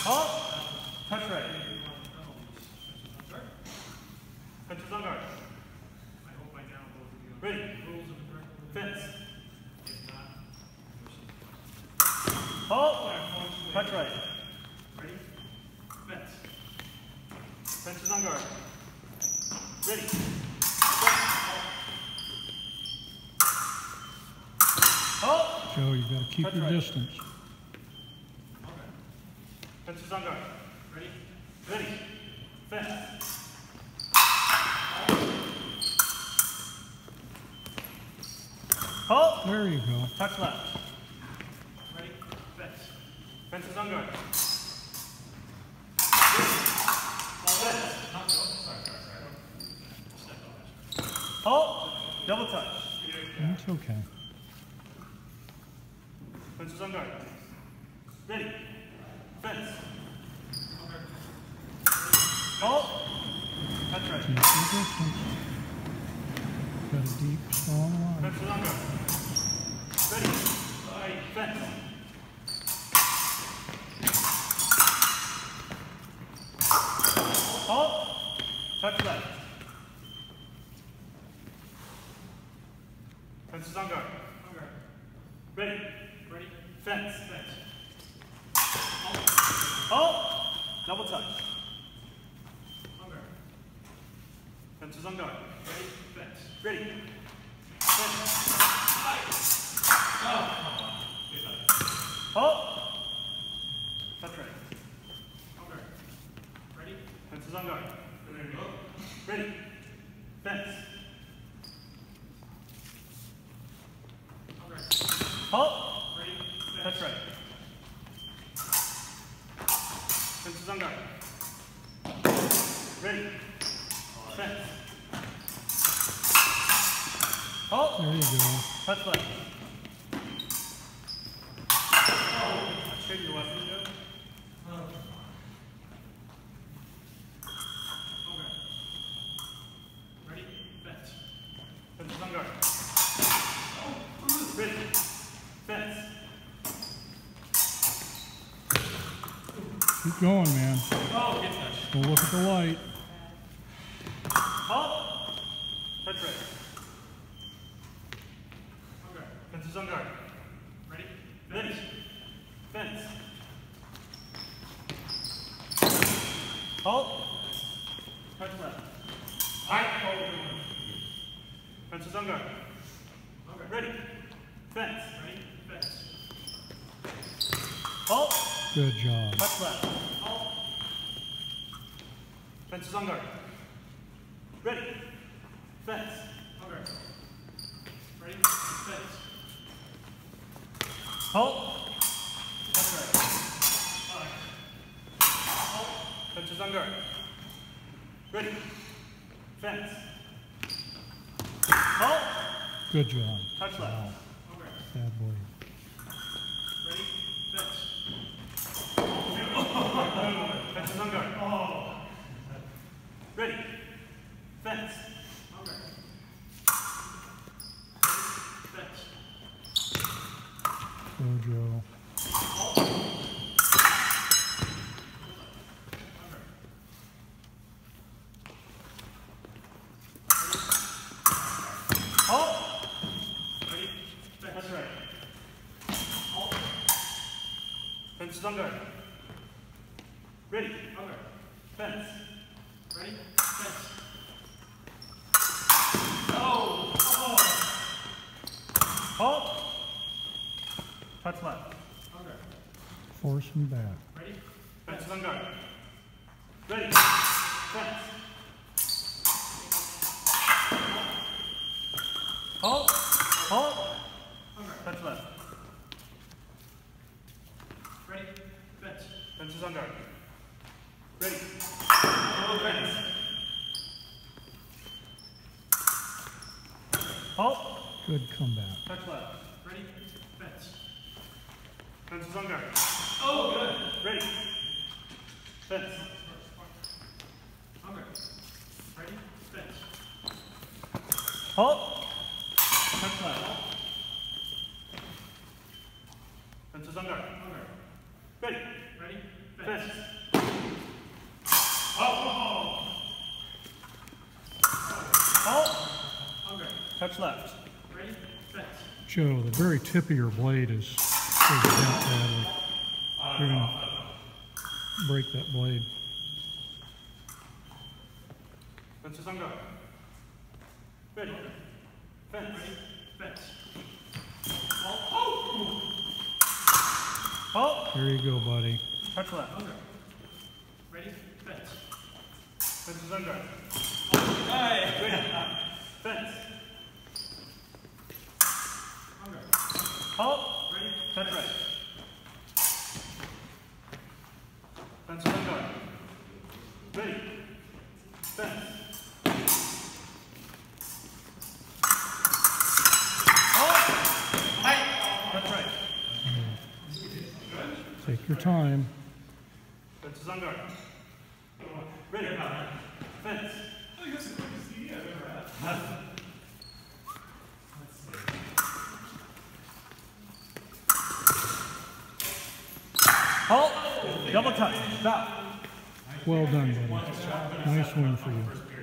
Halt. Touch right. Fence is on guard. I hope by now both of you have Ready. rules of the correct Fence. If not, Halt. Touch right. ready? Fence. Fence is on guard. Ready. Halt. Joe, you gotta keep Touch your right. distance. Okay. Fence is on guard. Ready? Ready. Fence. Halt. There you go. Touch left. Ready? Fence. Fence is on guard. Not go. Sorry. Step on it. Halt. Double touch. It's okay. Fence is on guard. Ready. Fence. Okay. Halt. Touch right. Keep your distance. Got a deep, strong line. Fence is on guard. Ready. Fence. Halt. Touch left. Fence is on guard. Okay. Ready. Ready? Fence. Fence. Halt. Double touch. Okay. Fence is on guard. Ready? Fence. Ready. Fence. Halt. Touch right. Okay. Ready? Fence is on guard. There you go. Ready. Fence. Okay. Halt. Ready? Fence. Touch right. Fence is on guard. Ready. Fence. Halt. There you go. Touch left. Straight your left. Okay. Ready? Fence. Fence is on guard. Ready. Fence. Keep going, man. Oh, get touch. Go look at the light. Halt. Touch right. Okay. Fence is on guard. Ready? Ready. Fence. Halt. Touch left. Fence is on guard. Okay. Ready. Fence. Ready? Fence. Halt. Good job. Touch left. Halt. Fence is on guard. Ready. Fence. Okay. Ready? Fence. Halt. Touch right. Halt. Fence is on guard. Ready. Fence. Halt. Good job. Touch left. Wow. Okay. Bad boy. Ready? Fence. Fence is on guard. Ready. Fence. Okay. Fence. Go, Joe. Halt. Ready? Fence. That's right. Halt. Fence is on guard. Ready. Okay. Fence. Ready? Fence. Oh! Halt. Touch left. Okay. Force him back. Ready? Fence is on guard. Ready. Fence. Halt. Halt. Okay. Touch left. Ready? Fence. Fence is on guard. Ready. Fence. Halt. Good comeback. Touch left. Ready? Fence. Fence is on guard. Oh, good. Ready. Fence. Okay. Ready? Fence. Halt. Touch left. Fence is on guard. Okay. Ready. Ready? Fence. Fence. Touch left. Ready? Fence. Joe, the very tip of your blade is bent badly. You're going to break that blade. Fence is on guard. Ready. Fence. Fence. Halt. There you go, buddy. Touch left. Ready? Fence. Fence is on guard. Hey! Fence. Under. Halt. Ready? Touch right. Fence is on guard. Ready. Fence. Touch right. Take your time. Fence is on guard. Ready. Fence. Halt. Double touch. Bout. Well done, buddy. Nice win for you.